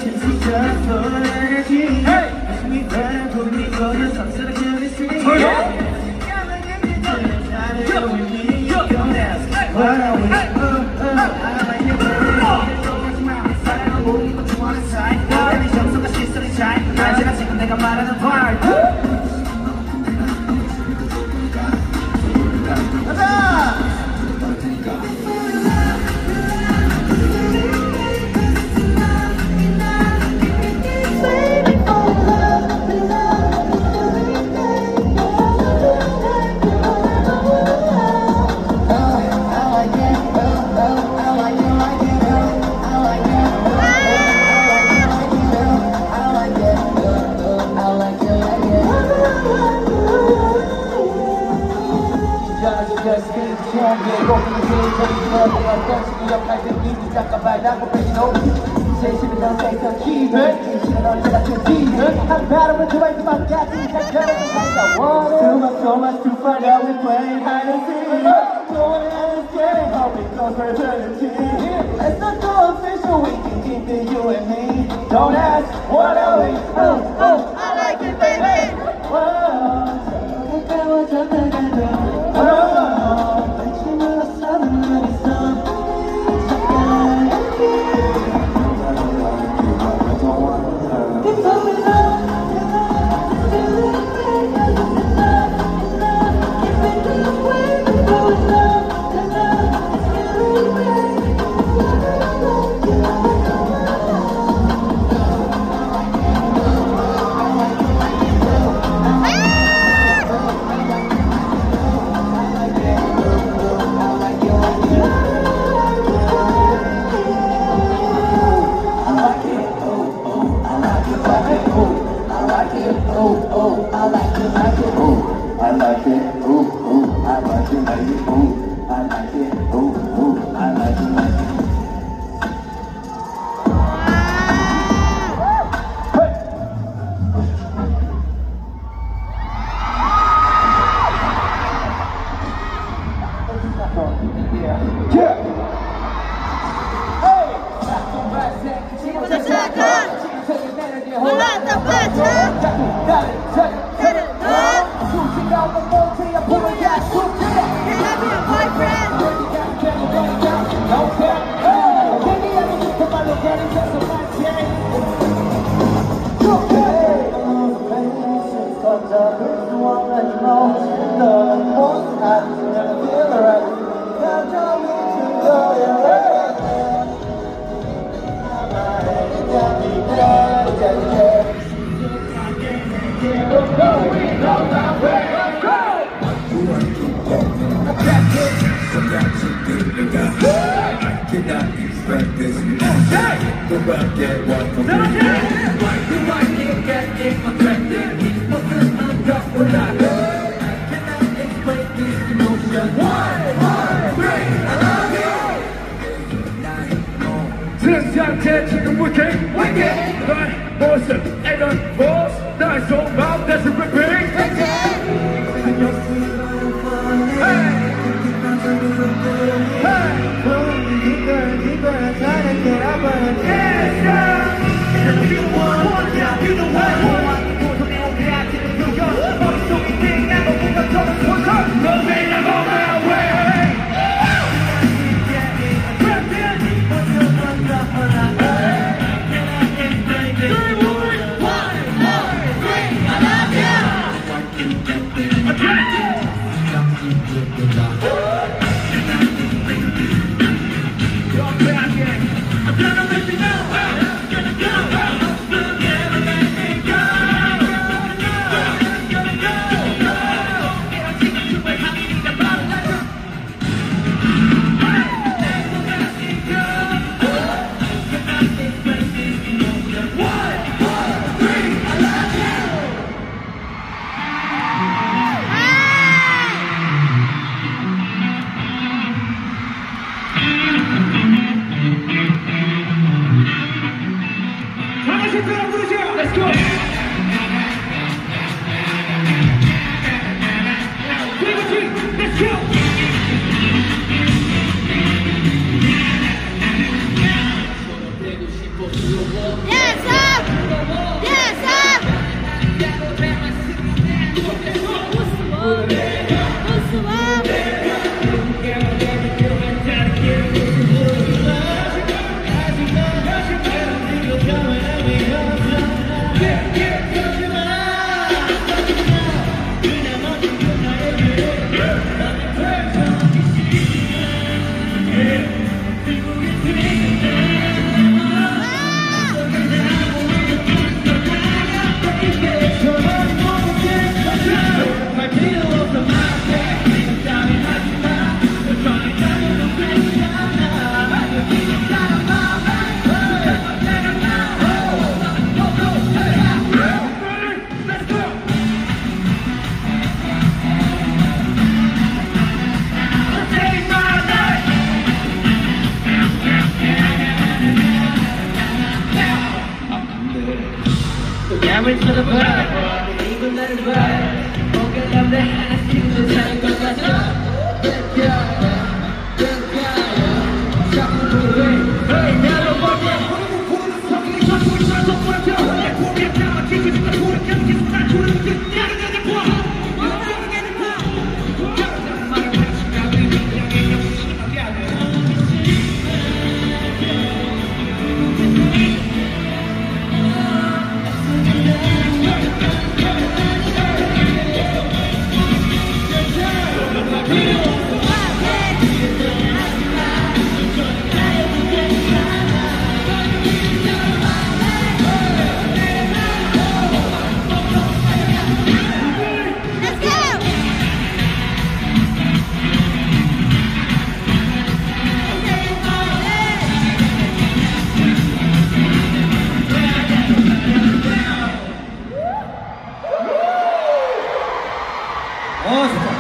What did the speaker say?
내가 말하는 part So much to find out, we're playing hide and seek. No one understands how we go for eternity. Let's not go official, we can keep it you and me. Don't ask, what are we? Oh, I like it, baby. I love you. 뺨을 쳐다봐 이건 나를 봐 뭔가 남들 하나씩은 사는 것 같아 자꾸 보게 Hey 나로 볼게 보는 성격이 전부를 쳐서 보라켜 내 고개 담아 뒤집어 보는 경기에서 날 주는 듯 나를 내려봐 어, 좋다.